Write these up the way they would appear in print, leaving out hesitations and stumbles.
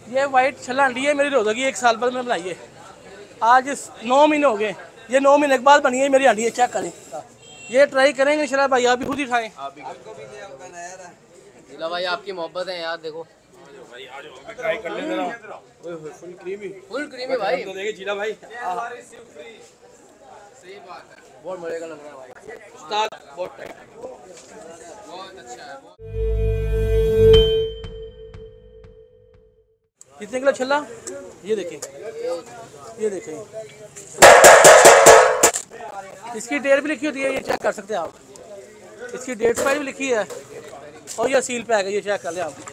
ये वाइट छल्ला हांडी है मेरी रोज़गी 1 साल बाद में बनाई है। आज 9 महीने हो गए, ये 9 महीने के बाद बनी है मेरी हांडी है। चेक करें, ये ट्राई करेंगे इंशाल्लाह भाई, आप भी खुद ही खाएं। जिला भाई आपकी मोहब्बत है यार, देखो भाई आज ट्राई कर ले जरा। ओए फुल क्रीमी भाई, तो देखे जिला भाई। सही बात है, बहुत मजे का लग रहा है भाई। उस्ताद बहुत अच्छा है। कितने किलो छल्ला? ये देखें, ये देखें, इसकी डेट भी लिखी होती है, ये चेक कर सकते हैं आप। इसकी डेट फाइल भी लिखी है और ये सील पैक है, ये चेक कर लें आप।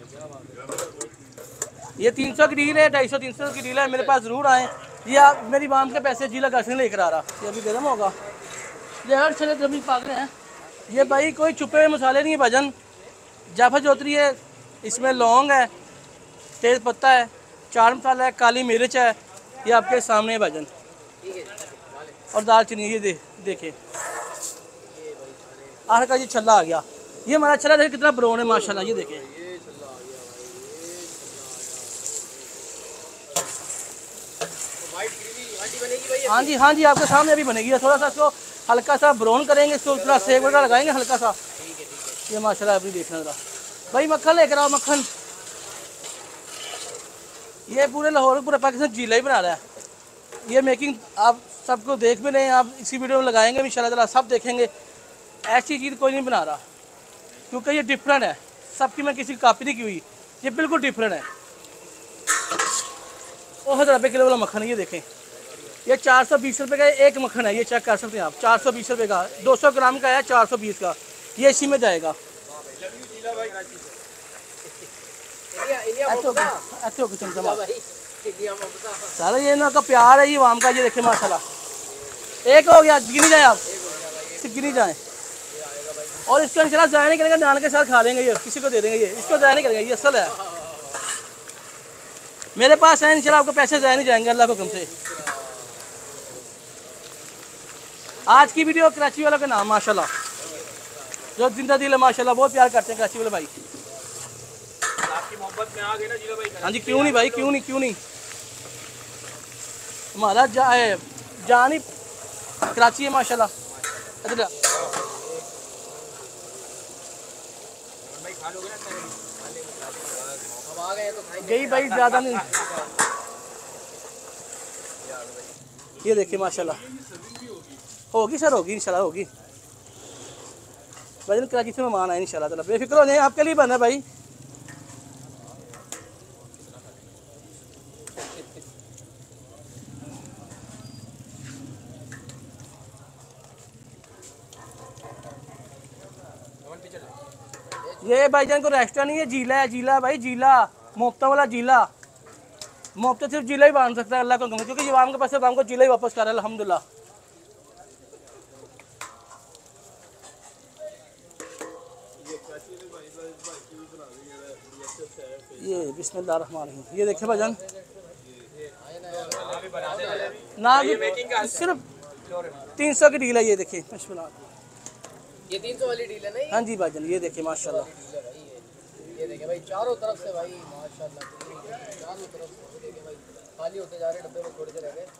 ये 300 की डील है, 250 300 की डील है। मेरे पास ज़रूर आए। ये आप मेरी माम के पैसे जिला घर से लेकर आ रहा, ये अभी गर्म होगा। ये हर चले जमीन पागल हैं ये भाई, कोई छुपे हुए मसाले नहीं है भजन। जाफर जोतरी है, इसमें लौंग है, तेज़ पत्ता है, चाट मसाला है, काली मिर्च है, ये आपके सामने है भजन। और दालचीनी, ये देखें आखिर का ये छल्ला आ गया। ये हमारा छल्ला देखिए कितना ब्राउन है माशाल्लाह, ये देखें। हाँ जी हाँ जी, आपके सामने अभी बनेगी। थोड़ा सा इसको हल्का सा ब्राउन करेंगे, इसको थोड़ा सेक वगैरह लगाएंगे हल्का सा। ये माशाल्लाह अभी देखना जरा भाई। मक्खन लेकर आओ, मक्खन। ये पूरे लाहौर पूरे पाकिस्तान जिला ही बना रहा है। ये मेकिंग आप सबको देख भी रहे हैं, आप इसी वीडियो में लगाएंगे इंशाल्लाह ताला, सब देखेंगे। ऐसी चीज़ कोई नहीं बना रहा, क्योंकि ये डिफरेंट है। सबकी मैं किसी की कॉपी नहीं की हुई, ये बिल्कुल डिफरेंट है। और 1000 रुपये किलो वाला मक्खन है, ये देखें। ये 420 रुपये का एक मक्खन है, ये चेक कर सकते हैं आप। 420 रुपये का 200 ग्राम का है, 420 का, ये इसी में जाएगा। सारा ये ना का प्यार है, ये वाम का। ये देखे माशाल्लाह, एक हो गया। गिनी जाए आप, गिनी जाए। और इसको इंशाल्लाह ज़ाया नहीं करेंगे, नान के साथ खा लेंगे, ये किसी को दे देंगे। ये इसको ज़ाया नहीं करेंगे, ये असल है। मेरे पास है इंशाल्लाह, आपको पैसे ज़ाया नहीं जाएंगे अल्लाह के हुक्म से। आज की वीडियो कराची वालों के नाम माशाल्लाह, जो जिंदा दिल है माशाल्लाह, बहुत प्यार करते हैं कराची वाले भाई। आपकी मोहब्बत में आ गए ना जिला भाई। हाँ जी, क्यों नहीं भाई, क्यों नहीं, क्यों नहीं। हमारा जान ही कराची है माशाल्लाह। अच्छा गई भाई, ज़्यादा नहीं। ये देखिए माशाल्लाह, होगी सर, होगी इंशाल्लाह, होगी। भाई कराची से मेहमान आए इंशाल्लाह ताला, बेफिक्र हो जाए, आपके लिए बना भाई। ये भाईजान को रेस्टोरेंट नहीं है, जीला है, जीला भाई, जीला मुफ्ता वाला जीला। मुफ्ता सिर्फ जीला ही बांध सकता है अल्लाह को, क्योंकि ये के पास को जीला ही वापस कर रहा है अल्हम्दुलिल्लाह। ये बिस्मिल्लाह रहमान रहीम, ये देखे भाईजान ना, सिर्फ 300 की डील है। ये देखिए बिस्मिल्लाह, ये 300 वाली डील है ना। हाँ जी भाईजान, ये देखिए माशाल्लाह। ये देखिए भाई, चारों तरफ से भाई माशाल्लाह, चारों तरफ से देखिए भाई, खाली होते जा रहे डब्बे में, थोड़े से रह गए।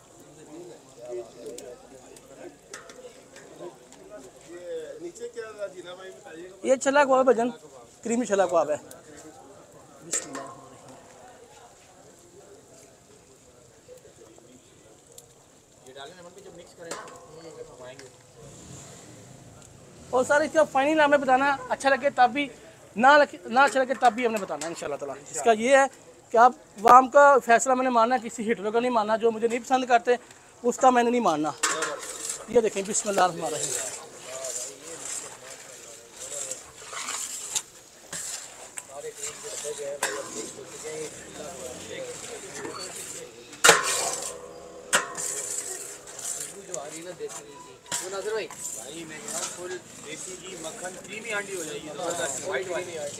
नीचे क्या जिला भाई बताइए। ये छला कबाब है भाईजान, क्रीमी छला कबाब है। बिस्मिल्लाह, ये डालने में जब मिक्स करें ना खाएंगे। और सर इसका फाइनल हमें बताना, अच्छा लगे तब भी, ना अच्छा लगे तब भी हमने बताना है इंशाल्लाह ताला। इसका ये है कि आप वाम का फैसला मैंने मानना, किसी हिटलर का नहीं मानना। जो मुझे नहीं पसंद करते उसका मैंने नहीं मानना। ये देखें बिस्मिल्लाह रहमान रहीम। भाई मैं कह रहा हूँ फुल देसी घी मक्खन क्रीमी हांडी हो जाएगी, जबरदस्त वाइट वाली हांडी।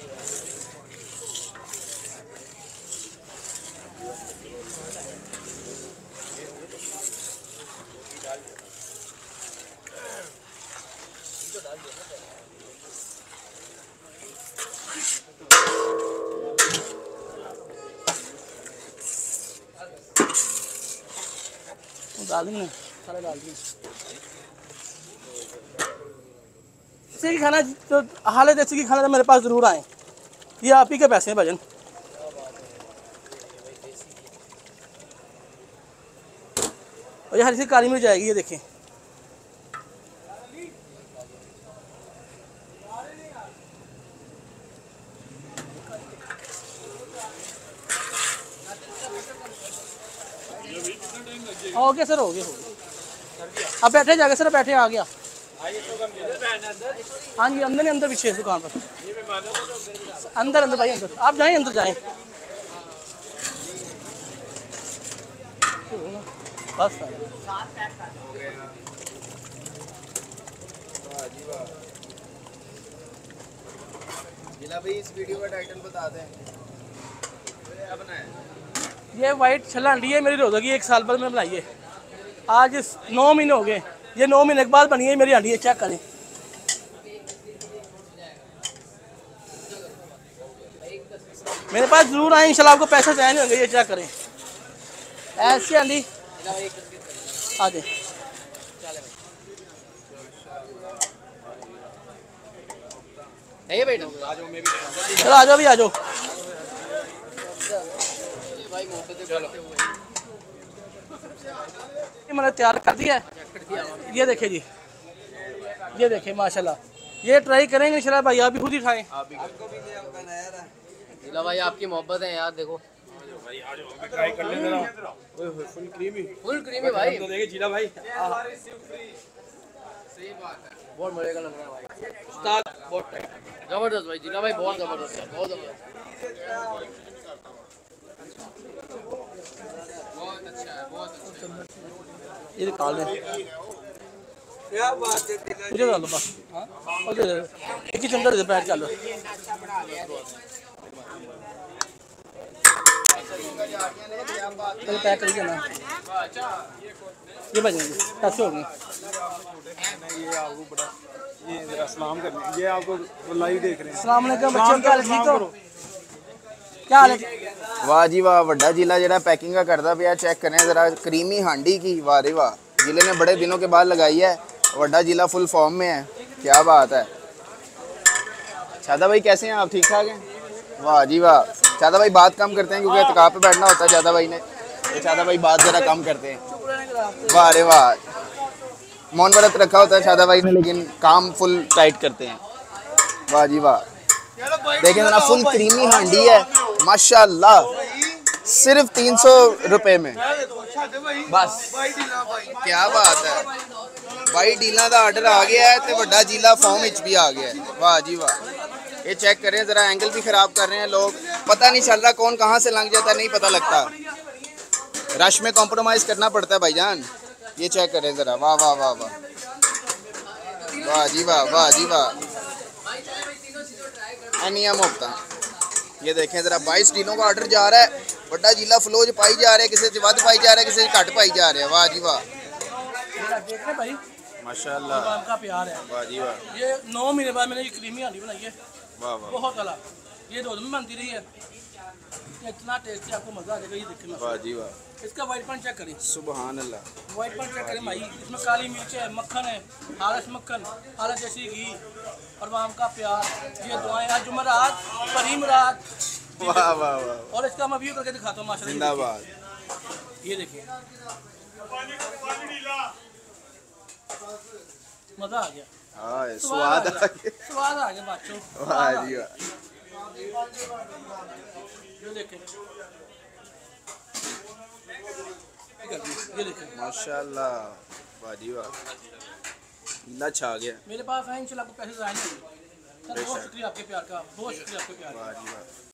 डाल देंगे, सारा डाल देंगे। देसी घी खाना तो हाल देसी घी खाना तो मेरे पास ज़रूर आए, ये आप ही के पैसे हैं भजन। और ये हर चीज़ काली मिल जाएगी, ये देखें। हो गया सर, हो गया। अब बैठे जाके सर, बैठे आ गया। हाँ जी, अंदर नहीं, अंदर पीछे है दुकान पर, अंदर अंदर भाई अंदर, आप जाएं अंदर जाएं बस। जिला भाई इस वीडियो का टाइटल बता दें। ये वाइट छल्ला हंडी है मेरी रोज़ा की, 1 साल बाद में बनाई है। आज 9 महीने हो गए, ये 9 महीने के बाद बनी है मेरी हंडी है, चेक करें। मेरे पास जरूर आए इंशाल्लाह, आपको पैसे चाहिए नहीं होंगे, ये चेक करें। ऐसी हंडी आ जाए, है बेटा, चलो आ जाओ भी, आ जाओ। भाई मोहब्बत करते हुए मैंने तैयार कर दिया है, ये देखे जी, ये देखे माशाल्लाह। ये ट्राई करेंगे इंशाल्लाह भाई, आप भी खुद ही खाएं। जिला भाई आपकी मोहब्बत है यार, देखो ट्राई कर ले जरा। फुल क्रीमी भाई, तो देखिए जिला भाई, बहुत मजे का लग रहा है भाई, उस्ताद बहुत टाइट। जबरदस्त भाई, जिला भाई बहुत जबरदस्त है, बहुत जबरदस्त, बहुत अच्छा है, बहुत अच्छा है। ये निकाल दें, क्या बात है, मुझे डालो बस। हाँ, और दे दे, एक ही चमचा दे दे, बैठ चलो। चलो पैक करिए ना, ये बजेंगे, पैसे हो गए। ये आपको बड़ा, ये जरा सलाम करने, ये आपको लाइव देख रहे हैं। अस्सलाम वालेकुम बच्चों, क्या हाल है, ठीक हो? क्या हाल है? वाह जी वाह, ਵੱਡਾ जिला ਜਿਹੜਾ पैकिंग का करता ਪਿਆ, चेक करें ज़रा क्रीमी हांडी की, वाह रे वाह। जिले ने बड़े दिनों के बाद लगाई है, ਵੱਡਾ जिला फुल फॉर्म में है, क्या बात है। शादा भाई कैसे हैं आप, ठीक ठाक हैं? वाह जी वाह। शादा भाई बात कम करते हैं क्योंकि इत्काफ पे बैठना होता है शादा भाई ने, तो शादा भाई बात ज़रा कम करते हैं। वाह रे वाह, मौन व्रत रखा होता है शादा भाई ने, लेकिन काम फुल टाइट करते हैं। वाह जी वाह, देखें ना, फुल क्रीमी हांडी है माशाल्लाह, सिर्फ 300 रुपए में बस। क्या बात है भाई, डीलों का आर्डर आ गया है, तो ਵੱਡਾ जिला फॉर्म विच भी आ गया है। वाह जी वाह, ये चेक करें ज़रा, एंगल भी ख़राब कर रहे हैं लोग, पता नहीं चल रहा कौन कहाँ से लंघ जाता है, नहीं पता लगता, रश में कॉम्प्रोमाइज़ करना पड़ता है भाईजान। ये चेक करें ज़रा, वाह वाह वाह वाह, वाह जी वाह, वाह जी वाह। नियम होता, ये देखें ज़रा, 22 डीलों का ऑर्डर जा रहा है, ਵੱਡਾ जिला फ्लोज पाई जा रहा है, किसी से वध पाई जा रहा है, किसी से घट पाई जा रहा है। वाह जी वाह, देख रहे भाई, माशाल्लाह, आपका प्यार है। वाह जी वाह, ये 9 महीने बाद मैंने ये क्रीमी हांडी बनाई है, वाह वाह, बहुत अला। ये रोज में बनती रही है, ये इतना टेस्टी, आपको मजा आ जाएगा। ये देखिए वाह जी वाह, इसका वाइट पन चेक करें, सुबहान अल्लाह, वाइट पन चेक करें भाई, इसमें काली मिर्च है, मक्खन है, हालस मक्खन, हालस जैसी घी और आम का प्यार। ये दुआएं, आज जुमेरात, परीम रात, वाह वाह वाह, और इसका मैं व्यू करके दिखाता हूँ माशाल्लाह। जिंदाबाद। ये देखिए, मजा आ गया, हाँ, स्वाद आ गया, स्वाद आ गया बच्चों। वाह जी वाह, ये देखें, ये देखें, माशाल्लाह, वाह जी वाह, जिला छा गया। मेरे पास है इंशाल्लाह, आपको पैसे ज़ाया नहीं होंगे। सर बहुत शुक्रिया आपके प्यार का, बहुत शुक्रिया आपके प्यार का। वाह जी वाह।